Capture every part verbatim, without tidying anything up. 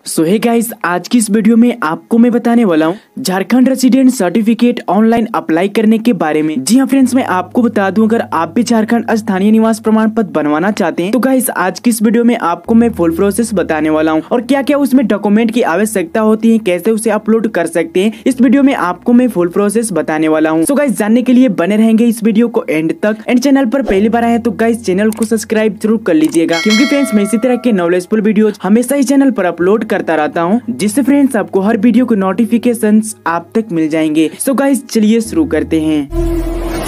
सो hey guys, आज की इस वीडियो में आपको मैं बताने वाला हूँ Jharkhand resident certificate online apply करने के बारे में। जी हाँ फ्रेंड्स, मैं आपको बता दूं, अगर आप भी झारखंड स्थानीय निवास प्रमाण पत्र बनवाना चाहते हैं तो गाइस आज की इस वीडियो में आपको मैं फुल प्रोसेस बताने वाला हूँ और क्या क्या उसमें डॉक्यूमेंट की आवश्यकता होती है, कैसे उसे अपलोड कर सकते हैं। इस वीडियो में आपको मैं फुल प्रोसेस बताने वाला हूँ। सो गाइस जानने के लिए बने रहेंगे इस वीडियो को एंड तक। एंड चैनल पर पहली बार आए तो गाइस चैनल को सब्सक्राइब जरूर कर लीजिएगा, क्योंकि फ्रेंड्स मैं इसी तरह के नॉलेजफुल वीडियो हमेशा ही चैनल पर अपलोड करता रहता हूँ, जिससे फ्रेंड्स आपको हर वीडियो के नोटिफिकेशंस आप तक मिल जाएंगे। सो गाइस चलिए शुरू करते हैं।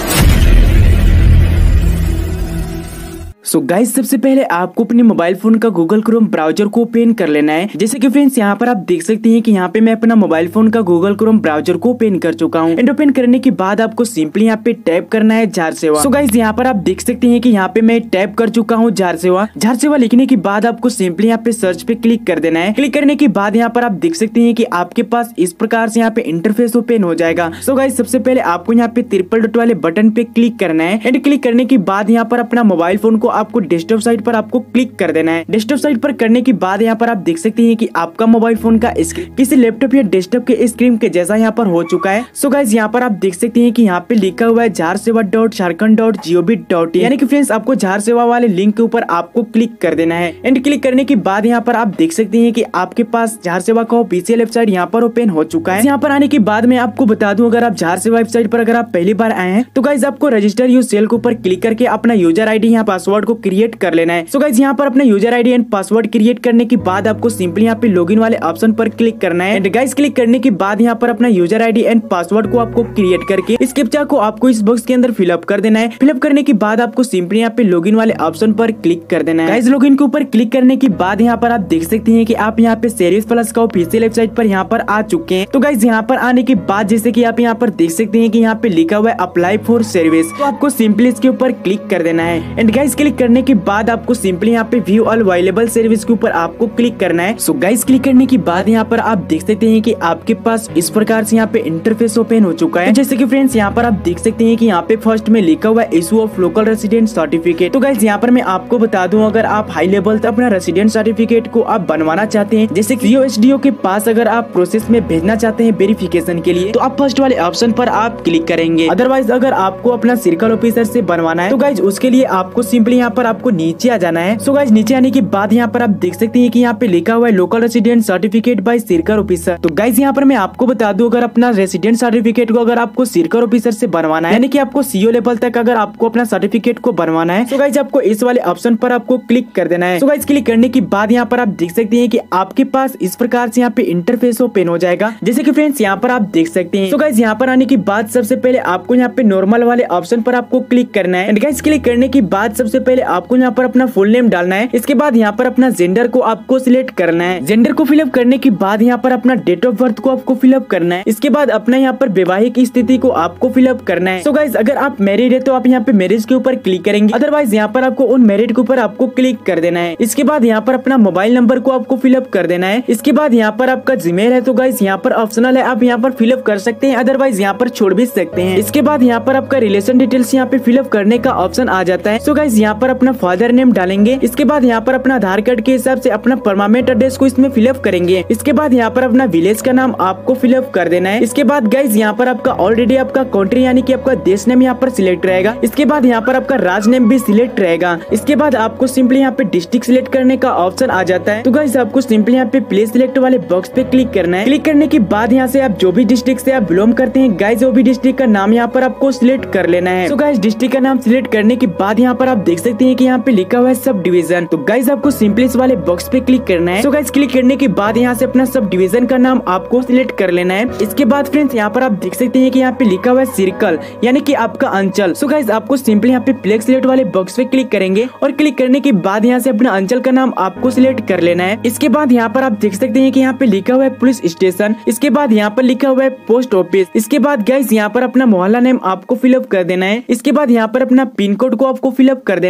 सो so गाइस सबसे पहले आपको अपने मोबाइल फोन का गूगल क्रोम ब्राउजर को ओपन कर लेना है। जैसे कि फ्रेंड्स यहाँ पर आप देख सकते हैं कि यहाँ पे मैं अपना मोबाइल फोन का गूगल क्रोम ब्राउजर को ओपन कर चुका हूँ। एंड ओपन करने के बाद आपको सिंपली यहाँ पे टैप करना है झार सेवा। सो गाइस यहाँ पर आप देख सकते हैं कि यहाँ पे मैं टैप कर चुका हूँ झार सेवा। झार सेवा लिखने के बाद आपको सिंपली यहाँ पे सर्च पे क्लिक कर देना है। क्लिक करने के बाद यहाँ पर आप देख सकते हैं कि आपके पास इस प्रकार से यहाँ पे इंटरफेस ओपन हो जाएगा। सो गाइस सबसे पहले आपको यहाँ पे ट्रिपल डॉट वाले बटन पे क्लिक करना है। एंड क्लिक करने के बाद यहाँ पर अपना मोबाइल फोन को आपको डेस्कटॉप साइट पर आपको क्लिक कर देना है। डेस्कटॉप साइट पर करने के बाद यहाँ पर आप देख सकते हैं कि आपका मोबाइल फोन का स्क्रीन किसी लैपटॉप या डेस्कटॉप के स्क्रीन के जैसा यहाँ पर हो चुका है। सो गाइस यहाँ पर आप देख सकते हैं कि यहाँ पे लिखा हुआ है Jhar Sewa dot Jharkhand dot G O V dot in, यानी कि फ्रेंड्स आपको झार सेवा वाले लिंक के ऊपर आपको क्लिक कर देना है। एंड क्लिक करने के बाद यहाँ पर आप देख सकते हैं कि आपके पास झार सेवा का ऑफिशियल वेबसाइट यहाँ पर ओपन हो चुका है। यहाँ पर आने के बाद मैं आपको बता दूं, अगर आप झार सेवा वेबसाइट पर अगर आप पहली बार आए हैं तो गाइस आपको रजिस्टर यूर सेल के ऊपर क्लिक करके अपना यूजर आईडी यहाँ पासवर्ड को क्रिएट कर लेना है। सो गाइस यहाँ पर अपना user ID and password create करने के बाद आपको सिंपली यहाँ पे लॉगिन वाले ऑप्शन पर क्लिक करना है। एंड गाइस क्लिक करने के बाद यहाँ पर अपना यूजर आईडी एंड पासवर्ड को आपको क्रिएट करके इस कैप्चा को आपको इस बॉक्स के अंदर फिलअप कर देना है। फिलअप करने के बाद आपको सिंपली यहाँ पे लॉगिन वाले ऑप्शन पर क्लिक कर देना है। गाइस लॉगिन के ऊपर क्लिक करने के बाद यहाँ पर आप देख सकते हैं कि आप यहाँ पे सर्विस प्लस का ऑफिशियल वेबसाइट पर यहाँ पर आ चुके हैं। तो गाइस यहाँ पर आने के बाद जैसे कि आप यहाँ पर देख सकते हैं कि यहाँ पे लिखा हुआ है अप्लाई फॉर सर्विस, तो आपको सिंपली इसके ऊपर क्लिक कर देना है। एंड गाइस क्लिक करने के बाद आपको सिंपली यहाँ पे व्यू ऑल अवेलेबल सर्विस के ऊपर आपको क्लिक करना है। सो गाइस क्लिक करने के बाद यहाँ पर आप देख सकते हैं कि आपके पास इस प्रकार से यहाँ पे इंटरफेस ओपन हो चुका है। जैसे कि फ्रेंड्स यहाँ पर आप देख सकते हैं कि यहाँ पे फर्स्ट में लिखा हुआ है issue of local resident certificate. तो गाइस यहाँ पर मैं आपको बता दूं, अगर आप हाई लेवल तक अपना रेसिडेंट सर्टिफिकेट को आप बनवाना चाहते हैं, जैसे सी ओ एस डी ओ के पास अगर आप प्रोसेस में भेजना चाहते हैं वेरिफिकेशन के लिए, तो आप फर्स्ट वाले ऑप्शन पर आप क्लिक करेंगे। अदरवाइज अगर आपको अपना सर्कल ऑफिसर से बनवाना है तो गाइस उसके लिए आपको सिंपली यहाँ पर आपको नीचे आ जाना है। सो गाइस नीचे आने के बाद यहाँ पर आप देख सकते हैं कि यहाँ पे लिखा हुआ है local resident certificate by circle officer. तो गाइस यहाँ पर मैं आपको बता दूं, अगर अपना रेसिडेंट सर्टिफिकेट को अगर आपको सर्कल ऑफिसर से बनवाना है, यानी कि आपको सी ओ लेवल तक अगर आपको अपना सर्टिफिकेट को बनवाना है, तो गाइस आपको इस वाले ऑप्शन पर आपको क्लिक कर देना है। तो गाइस क्लिक करने के बाद यहाँ पर आप देख सकते हैं कि आपके पास इस प्रकार से यहाँ पे इंटरफेस ओपन हो जाएगा, जैसे कि फ्रेंड्स यहाँ पर आप देख सकते हैं। तो गाइस यहाँ पर आने के बाद सबसे पहले आपको यहाँ पे नॉर्मल वाले ऑप्शन पर आपको क्लिक करना है। एंड गाइस क्लिक करने के बाद सबसे पहले आपको यहाँ पर अपना फुल नेम डालना है। इसके बाद यहाँ पर अपना जेंडर को आपको सिलेक्ट करना है। जेंडर को फिलअप करने के बाद यहाँ पर अपना डेट ऑफ बर्थ को आपको फिलअप करना है। इसके बाद अपना यहाँ पर वैवाहिक स्थिति को आपको फिलअप करना है। सो गाइस अगर आप मैरिड है तो आप यहाँ पे मैरिज के ऊपर क्लिक करेंगे, अदरवाइज यहाँ पर आपको उन मैरिड के ऊपर आपको क्लिक कर देना है। इसके बाद यहाँ पर अपना मोबाइल नंबर को आपको फिलअप कर देना है। इसके बाद यहाँ पर आपका जीमेल है तो गाइस यहाँ पर ऑप्शनल है, आप यहाँ पर फिलअप कर सकते हैं, अदरवाइज यहाँ पर छोड़ भी सकते हैं। इसके बाद यहाँ पर आपका रिलेशन डिटेल्स यहाँ पे फिलअप करने का ऑप्शन आ जाता है। सो गाइस यहाँ पर अपना फादर नेम डालेंगे। इसके बाद यहाँ पर अपना आधार कार्ड के हिसाब से अपना परमानेंट एड्रेस को इसमें फिलअप करेंगे। इसके बाद यहाँ पर अपना विलेज का नाम आपको फिलअप कर देना है। इसके बाद गाइस यहाँ पर आपका ऑलरेडी आपका कंट्री यानी कि आपका देश नेम यहाँ पर सिलेक्ट रहेगा। इसके बाद यहाँ पर आपका राज्य नेम भी सिलेक्ट रहेगा। इसके बाद आपको सिंपली यहाँ पे डिस्ट्रिक्ट सिलेक्ट करने का ऑप्शन आ जाता है। तो गाइस आपको सिंपली यहाँ पे प्लेस सिलेक्ट वाले बॉक्स पे क्लिक करना है। क्लिक करने के बाद यहाँ से आप जो भी डिस्ट्रिक्ट से आप बिलोंग करते हैं गाइस वो भी डिस्ट्रिक्ट का नाम यहाँ पर आपको सिलेक्ट कर लेना है। तो गाइस डिस्ट्रिक्ट का नाम सिलेक्ट करने के बाद यहाँ पर आप देख सकते हैं कि यहाँ पे लिखा हुआ है सब डिवीजन। तो गाइस आपको सिंपली इस वाले बॉक्स पे क्लिक करना है। तो गाइस क्लिक करने के बाद यहाँ से अपना सब डिवीजन का नाम आपको सिलेक्ट कर लेना है। इसके बाद फ्रेंड्स यहाँ पर आप देख सकते हैं कि यहाँ पे लिखा हुआ है सर्कल यानी कि आपका अंचल। सो गाइस आपको सिंपली यहाँ पे प्लेस सिलेक्ट वाले बॉक्स पे क्लिक करेंगे और क्लिक करने के बाद यहाँ से अपना अंचल का नाम आपको सिलेक्ट कर लेना है। इसके बाद यहाँ पर आप देख सकते हैं कि यहाँ पे लिखा हुआ है पुलिस स्टेशन। इसके बाद यहाँ पर लिखा हुआ है पोस्ट ऑफिस। इसके बाद गाइस यहाँ पर अपना मोहल्ला नेम आपको फिलअप कर देना है। इसके बाद यहाँ पर अपना पिन कोड को आपको फिलअप कर देना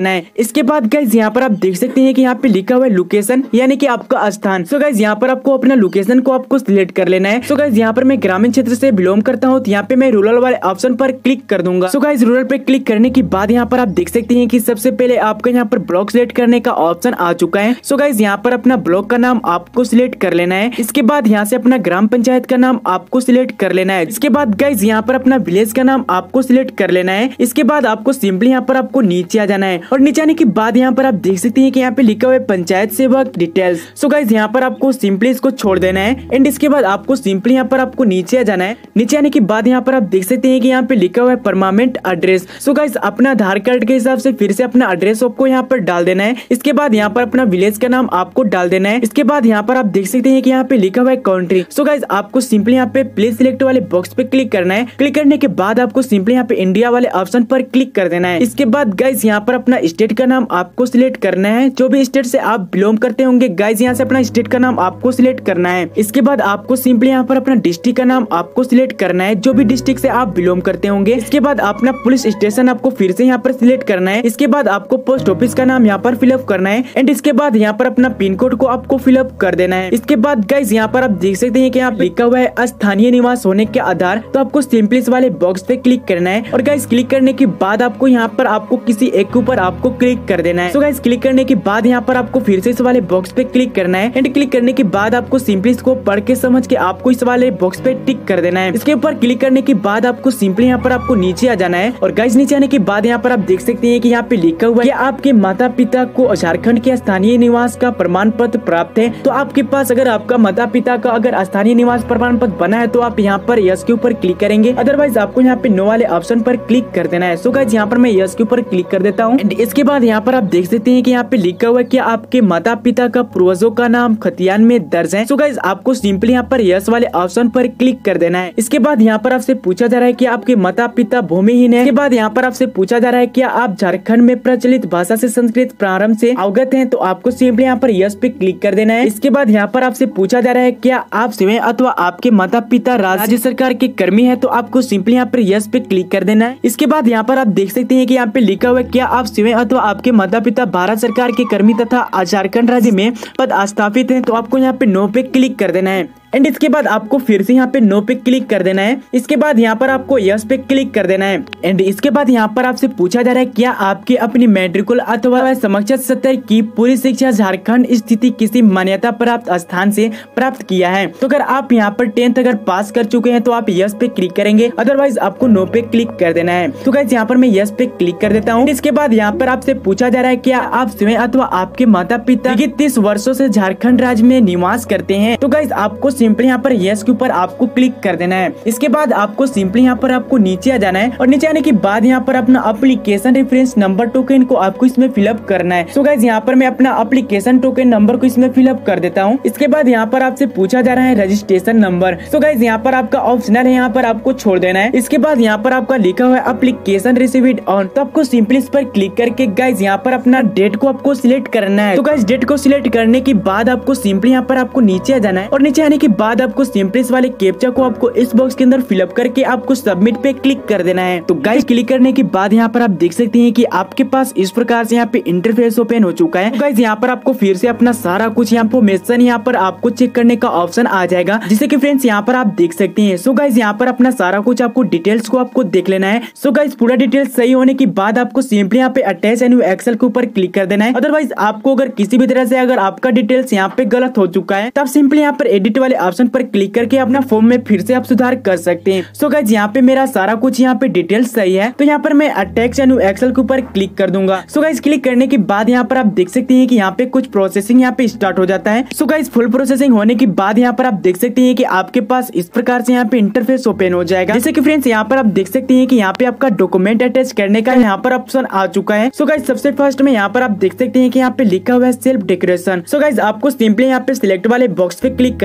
देना है। इसके बाद गाइज यहाँ पर आप देख सकते हैं कि यहाँ पे लिखा हुआ है लोकेशन, यानी कि आपका स्थान। सो गाइज यहाँ पर आपको अपना लोकेशन को आपको सिलेक्ट कर लेना है। सो गाइज यहाँ पर मैं ग्रामीण क्षेत्र से बिलोंग करता हूँ, तो यहाँ पे मैं रूरल वाले ऑप्शन पर क्लिक कर दूंगा। सो गाइज रूरल पे क्लिक करने के बाद यहाँ पर आप देख सकते हैं कि सबसे पहले आपका यहाँ पर ब्लॉक सिलेक्ट करने का ऑप्शन आ चुका है। सो गाइज यहाँ पर अपना ब्लॉक का नाम आपको सिलेक्ट कर लेना है। इसके बाद यहाँ से अपना ग्राम पंचायत का नाम आपको सिलेक्ट कर लेना है। इसके बाद गाइज यहाँ पर अपना विलेज का नाम आपको सिलेक्ट कर लेना है। इसके बाद आपको सिंपली यहाँ पर आपको नीचे आ जाना है और नीचे आने के बाद यहाँ पर आप देख सकते हैं कि यहाँ पे लिखा हुआ है पंचायत सेवक डिटेल्स। सो गाइज यहाँ पर आपको सिंपली इसको छोड़ देना है एंड इसके बाद आपको सिंपली यहाँ पर आपको नीचे आ जाना है। नीचे आने के बाद यहाँ पर आप देख सकते हैं कि यहाँ पे लिखा हुआ है परमानेंट एड्रेस। सो गाइज अपना आधार कार्ड के हिसाब से फिर से अपना एड्रेस आपको यहाँ पर डाल देना है। इसके बाद यहाँ पर अपना विलेज का नाम आपको डाल देना है। इसके बाद यहाँ पर आप देख सकते हैं कि यहाँ पे लिखा हुआ है कंट्री। सो गाइज आपको सिंपली यहाँ पे प्लीज सिलेक्ट वाले बॉक्स पे क्लिक करना है। क्लिक करने के बाद आपको सिंपली यहाँ पे इंडिया वाले ऑप्शन पर क्लिक कर देना है। इसके बाद गाइज यहाँ पर अपना स्टेट का नाम आपको सिलेक्ट करना है। जो भी स्टेट से आप बिलोंग करते होंगे गाइज यहाँ से अपना स्टेट का नाम आपको सिलेक्ट करना है। इसके बाद आपको सिंपली यहाँ पर अपना डिस्ट्रिक्ट का नाम आपको सिलेक्ट करना है, जो भी डिस्ट्रिक्ट से आप बिलोंग करते होंगे। इसके बाद अपना पुलिस स्टेशन आपको फिर से यहाँ पर सिलेक्ट करना है। इसके बाद आपको पोस्ट ऑफिस का नाम यहाँ पर फिलअप करना है एंड इसके बाद यहाँ पर अपना पिन कोड को आपको फिलअप कर देना है। इसके बाद गाइज यहाँ पर आप देख सकते हैं कि यहाँ लिखा हुआ है स्थानीय निवास होने के आधार, तो आपको सिंपली इस वाले बॉक्स पे क्लिक करना है और गाइज क्लिक करने के बाद आपको यहाँ पर आपको किसी एक के ऊपर आपको क्लिक कर देना है। सो गाइज क्लिक करने के बाद यहाँ पर आपको फिर से इस वाले बॉक्स पे क्लिक करना है एंड क्लिक करने के बाद आपको सिंपली इसको पढ़ के समझ के आपको इस वाले बॉक्स पे टिक कर देना है। इसके ऊपर क्लिक करने के बाद आपको सिंपली यहाँ पर आपको नीचे आ जाना है और गाइज नीचे आने के बाद यहाँ पर आप देख सकते हैं कि यहाँ पे लिखा हुआ है कि आपके माता पिता को झारखंड के स्थानीय निवास का प्रमाण पत्र प्राप्त है। तो आपके पास अगर आपका माता पिता का अगर स्थानीय निवास प्रमाण पत्र बना है तो आप यहाँ पर यस के ऊपर क्लिक करेंगे, अदरवाइज आपको यहाँ पे नो वाले ऑप्शन पर क्लिक कर देना है। सो गाइज यहाँ पर मैं यस के ऊपर क्लिक कर देता हूँ। इसके बाद यहाँ पर आप देख सकते हैं कि यहाँ पे लिखा हुआ है कि आपके माता पिता का पूर्वजों का नाम खतियान में दर्ज है। सो गाइज आपको सिंपली यहाँ पर यस वाले ऑप्शन पर क्लिक कर देना है। इसके बाद यहाँ पर आपसे पूछा जा रहा है कि आपके माता पिता भूमिहीन है। इसके बाद यहाँ पर आपसे पूछा जा रहा है कि आप झारखंड में प्रचलित भाषा से संस्कृत प्रारंभ से अवगत हैं, तो आपको सिंपली यहाँ पर यस पे क्लिक कर देना है। इसके बाद यहाँ पर आपसे पूछा जा रहा है क्या आप स्वयं अथवा आपके माता पिता राज्य सरकार के कर्मी है, तो आपको सिंपली यहाँ पर यस पे क्लिक कर देना है। इसके बाद यहाँ पर आप देख सकते हैं कि यहाँ पे लिखा हुआ है क्या आप स्वयं अथवा आपके माता पिता भारत सरकार के कर्मी तथा झारखंड राज्य में पद स्थापित है, तो आपको यहाँ पे नो पे क्लिक कर देना है एंड इसके बाद आपको फिर से यहाँ पे नो पे क्लिक कर देना है। इसके बाद यहाँ पर आपको यस पे क्लिक कर देना है एंड इसके बाद यहाँ पर आपसे पूछा जा रहा है क्या आपके अपनी मैट्रिकुल अथवा समकक्ष स्तर की पूरी शिक्षा झारखंड स्थिति किसी मान्यता प्राप्त स्थान से प्राप्त किया है। तो अगर आप यहाँ पर टेंथ अगर पास कर चुके हैं तो आप यस पे क्लिक करेंगे, अदरवाइज आपको नो पे क्लिक कर देना है। तो गाइस यहाँ पर मैं यस पे क्लिक कर देता हूँ। इसके बाद यहाँ पर आपसे पूछा जा रहा है क्या आप स्वयं अथवा आपके माता पिता तीस वर्षों से झारखंड राज्य में निवास करते हैं, तो गाइस आपको सिंपली यहाँ पर यस के ऊपर आपको क्लिक कर देना है। इसके बाद आपको सिंपली यहाँ पर आपको नीचे आ जाना है और नीचे आने के बाद यहाँ पर अपना एप्लीकेशन रेफरेंस नंबर टोकन को आपको इसमें फिलअप करना है। सो गाइस यहाँ पर मैं अपना एप्लीकेशन टोकन नंबर को इसमें फिलअप कर देता हूँ। इसके बाद यहाँ पर आपसे पूछा जा रहा है रजिस्ट्रेशन नंबर। सो गाइस यहाँ पर आपका ऑप्शनल है, यहाँ पर आपको छोड़ देना है। इसके बाद यहाँ पर आपका लिखा हुआ है एप्लीकेशन रिसीव्ड ऑन, तो आपको सिंपली इस पर क्लिक करके गाइस यहाँ पर अपना डेट को आपको सिलेक्ट करना है। तो गाइस डेट को सिलेक्ट करने के बाद आपको सिंपली यहाँ पर आपको नीचे आ जाना है और नीचे आने के बाद आपको सिंपली इस वाले कैप्चा को आपको इस बॉक्स के अंदर फिलअप करके आपको सबमिट पे क्लिक कर देना है। तो गाइस क्लिक करने के बाद यहाँ पर आप देख सकते हैं कि आपके पास इस प्रकार से यहाँ पे इंटरफेस ओपन हो चुका है। तो गाइस यहाँ पर आपको फिर से अपना सारा कुछ इंफॉर्मेशन यहाँ पर आपको चेक करने का ऑप्शन आ जाएगा, जिसे कि फ्रेंड्स यहाँ पर आप देख सकते हैं। सो गाइस यहाँ पर अपना सारा कुछ आपको डिटेल्स को आपको देख लेना है। सो गाइस पूरा डिटेल्स सही होने के बाद आपको सिंपली यहाँ पे अटैच एंड एक्सेल के ऊपर क्लिक कर देना है। अदरवाइज आपको अगर किसी भी तरह से अगर आपका डिटेल्स यहाँ पे गलत हो चुका है तब सिंपली यहाँ पर एडिट वाले ऑप्शन पर क्लिक करके अपना फॉर्म में फिर से आप सुधार कर सकते हैं। सो गाइस यहाँ पे मेरा सारा कुछ यहाँ पे डिटेल्स सही है, तो यहाँ पर मैं अटैच एंड एक्सेल के ऊपर क्लिक कर दूंगा। सो गाइस क्लिक करने के बाद यहाँ पर आप देख सकते हैं कि यहाँ पे कुछ प्रोसेसिंग यहाँ पे स्टार्ट हो जाता है। सो गाइस फुल प्रोसेसिंग होने के बाद यहाँ पर आप देख सकते हैं कि आपके पास इस प्रकार से यहाँ पे इंटरफेस ओपन हो जाएगा। जैसे कि फ्रेंड्स यहाँ पर आप देख सकते हैं कि यहाँ पे आपका डॉक्यूमेंट अटैच करने का यहाँ पर ऑप्शन आ चुका है। सो गाइस सबसे फर्स्ट में यहाँ पर आप देख सकते हैं कि यहाँ पे लिखा हुआ है सेल्फ डेकोरेशन। सो गाइस आपको सिंपली यहाँ पे सिलेक्ट वाले बॉक्स पे क्लिक करना है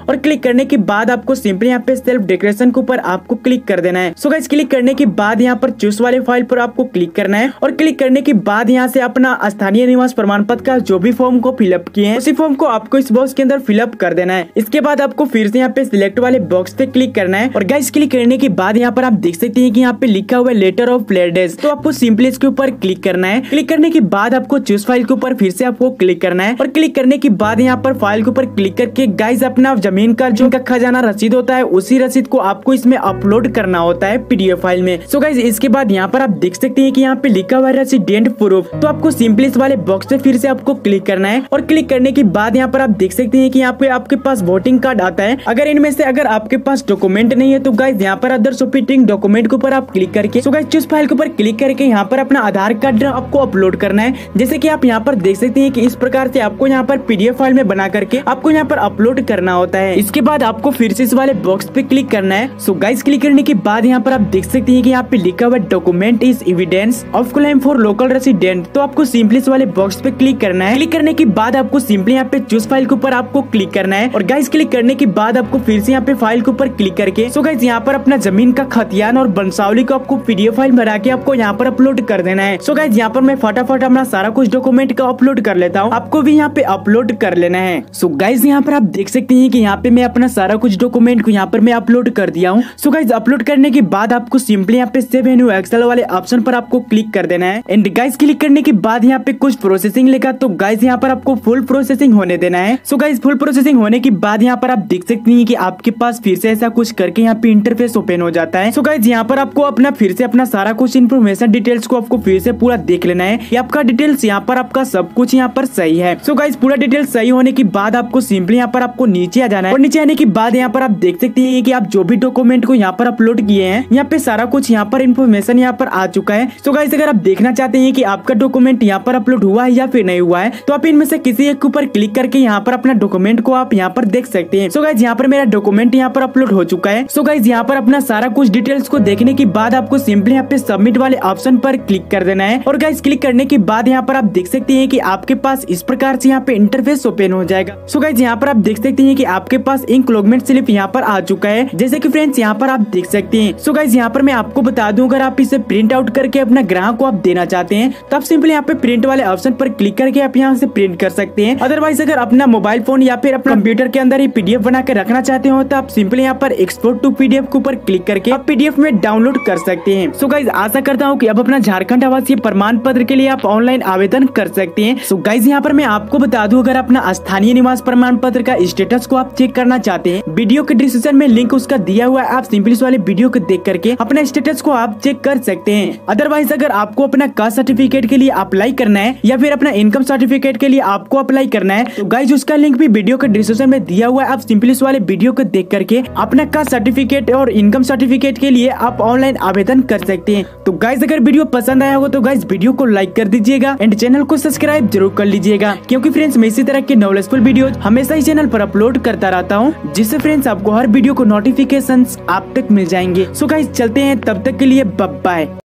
और क्लिक करने के बाद आपको सिंपली यहाँ पे सेल्फ डेकोरेशन के ऊपर आपको क्लिक कर देना है। सो गाइस क्लिक करने के बाद यहाँ पर चूज वाले फाइल पर आपको क्लिक करना है और क्लिक करने के बाद यहाँ से अपना स्थानीय निवास प्रमाण पत्र का जो भी फॉर्म को फिलअप किए हैं उसी फॉर्म को आपको इस बॉक्स के अंदर फिलअप कर देना है। इसके बाद आपको फिर से यहाँ पे सिलेक्ट वाले बॉक्स पे क्लिक करना है और गाइस क्लिक करने के बाद यहाँ पर आप देख सकते हैं कि यहाँ पे लिखा हुआ है लेटर ऑफ प्लेडेज, तो आपको सिंपली इसके ऊपर क्लिक करना है। क्लिक करने के बाद आपको चूज फाइल के ऊपर फिर से आपको क्लिक करना है और क्लिक करने के बाद यहाँ पर फाइल के ऊपर क्लिक करके गाइस अपना जमीन का जो खजाना रसीद होता है उसी रसीद को आपको इसमें अपलोड करना होता है पीडीएफ फाइल में। सो गाइस इसके बाद यहाँ पर आप देख सकते हैं कि यहाँ पे लिखा हुआ है रेसिडेंट प्रूफ, तो आपको सिंपली इस वाले बॉक्स पे फिर से आपको क्लिक करना है और क्लिक करने के बाद यहाँ पर आप देख सकते हैं कि यहाँ पे आपके पास वोटिंग कार्ड आता है। अगर इनमें से अगर आपके पास डॉक्यूमेंट नहीं है तो गाइस यहाँ पर अदर सपोर्टिंग डॉक्यूमेंट के ऊपर आप क्लिक करके सो गाइस चूज फाइल के ऊपर क्लिक करके यहाँ पर अपना आधार कार्ड आपको अपलोड करना है। जैसे कि आप यहाँ पर देख सकते हैं कि इस प्रकार से आपको यहाँ पर पीडीएफ फाइल में बना करके आपको यहाँ पर अपलोड करना होता है। इसके बाद आपको फिर से इस वाले बॉक्स पे क्लिक करना है। सो गाइस क्लिक करने के बाद यहाँ पर आप देख सकते हैं कि यहाँ पे लिखा हुआ document is evidence of claim for local resident, तो आपको सिंपली इस वाले बॉक्स पे क्लिक करना है। क्लिक करने के बाद आपको सिंपली यहाँ पे चूज फाइल के ऊपर आपको क्लिक करना है और गाइस क्लिक करने के बाद आपको फिर से यहाँ पे फाइल के ऊपर क्लिक करके सो गाइस यहाँ पर अपना जमीन का खतियान और वंशावली को आपको पीडीएफ फाइल बना के आपको यहाँ पर अपलोड कर देना है। सो गाइस यहाँ पर मैं फटाफट अपना सारा कुछ डॉक्यूमेंट का अपलोड कर लेता हूँ, आपको भी यहाँ पे अपलोड कर लेना है। सो गाइस यहाँ पर आप देख सकते हैं कि यहाँ पे मैं अपना सारा कुछ डॉक्यूमेंट को यहाँ पर मैं अपलोड कर दिया हूँ। सो गाइस अपलोड करने के बाद आपको सिंपली यहाँ पे सेव इन एक्सेल वाले ऑप्शन पर आपको क्लिक कर देना है एंड गाइस क्लिक करने के बाद यहाँ पे कुछ प्रोसेसिंग लिखा, तो गाइस यहाँ पर आपको फुल प्रोसेसिंग होने देना है। सो गाइस फुल प्रोसेसिंग होने के बाद यहाँ पर आप देख सकते हैं कि आपके पास फिर से ऐसा कुछ करके यहाँ पे इंटरफेस ओपन हो जाता है। सो गाइस यहाँ पर आपको अपना फिर से अपना सारा कुछ इन्फॉर्मेशन डिटेल्स को आपको फिर से पूरा देख लेना है कि आपका डिटेल्स यहाँ पर आपका सब कुछ यहाँ पर सही है। सो गाइस पूरा डिटेल्स सही होने के बाद आपको सिंपली यहाँ पर आपको नीचे आ जाना है और नीचे आने के बाद यहाँ पर आप देख सकते हैं कि आप जो भी डॉक्यूमेंट को यहाँ पर अपलोड किए हैं यहाँ पे सारा कुछ यहाँ पर इन्फॉर्मेशन यहाँ पर आ चुका है। सो गाइस अगर आप देखना चाहते हैं कि आपका डॉक्यूमेंट यहाँ पर अपलोड हुआ है या फिर नहीं हुआ है तो आप इनमें से किसी एक के ऊपर क्लिक करके यहाँ पर अपना डॉक्यूमेंट को आप यहाँ पर देख सकते हैं। सो गाइस यहाँ पर मेरा डॉक्यूमेंट यहाँ पर अपलोड हो चुका है। सो गाइस यहाँ पर अपना सारा कुछ डिटेल्स को देखने के बाद आपको सिंपली यहाँ पे सबमिट वाले ऑप्शन पर क्लिक कर देना है और गाइस क्लिक करने के बाद यहाँ पर आप देख सकते हैं कि आपके पास इस प्रकार से यहाँ पे इंटरफेस ओपन हो जाएगा। सो गाइस यहाँ पर आप देख सकते हैं कि आपके पास इंक्लॉगमेंट स्लिप यहाँ पर आ चुका है, जैसे कि फ्रेंड्स यहाँ पर आप देख सकते हैं। सो गाइस यहाँ पर मैं आपको बता दूं अगर आप इसे प्रिंट आउट करके अपना ग्राहक को आप देना चाहते हैं तो आप सिंपली यहाँ पे प्रिंट वाले ऑप्शन पर क्लिक करके आप यहाँ से प्रिंट कर सकते हैं। अदरवाइज अगर अपना मोबाइल फोन या फिर अपना कंप्यूटर के अंदर ही पीडीएफ बना के रखना चाहते हो तो आप सिंपली यहाँ पर एक्सपोर्ट टू पीडीएफ के ऊपर क्लिक करके आप पीडीएफ में डाउनलोड कर सकते हैं। सो गाइस आशा करता हूँ कि अब अपना झारखंड आवासीय प्रमाण पत्र के लिए आप ऑनलाइन आवेदन कर सकते हैं। सो गाइस यहाँ पर मैं आपको बता दूं अगर अपना स्थानीय निवास प्रमाण पत्र का स्टेटस को आप चेक करना चाहते हैं, वीडियो के डिस्क्रिप्शन में लिंक उसका दिया हुआ है, आप सिंपली इस वाले वीडियो को देख करके अपना स्टेटस को आप चेक कर सकते हैं। अदरवाइज अगर आपको अपना कास्ट सर्टिफिकेट के लिए अप्लाई करना है या फिर अपना इनकम सर्टिफिकेट के लिए आपको अप्लाई करना है तो गाइस उसका लिंक भी वीडियो के डिस्क्रिप्शन में दिया हुआ है, आप सिंपली इस वाले वीडियो को देख करके अपना कास्ट सर्टिफिकेट और इनकम सर्टिफिकेट के लिए आप ऑनलाइन आवेदन कर सकते हैं। तो गाइस अगर वीडियो पसंद आया हो तो गाइस वीडियो को लाइक कर दीजिएगा एंड चैनल को सब्सक्राइब जरूर कर लीजिएगा, क्योंकि फ्रेंड्स मैं इसी तरह के नॉलेजफुल वीडियो हमेशा ही चैनल पर अपलोड करता रहता हूँ, जिससे फ्रेंड्स आपको हर वीडियो को नोटिफिकेशन आप तक मिल जाएंगे। सो गाइस चलते हैं, तब तक के लिए बाय बाय।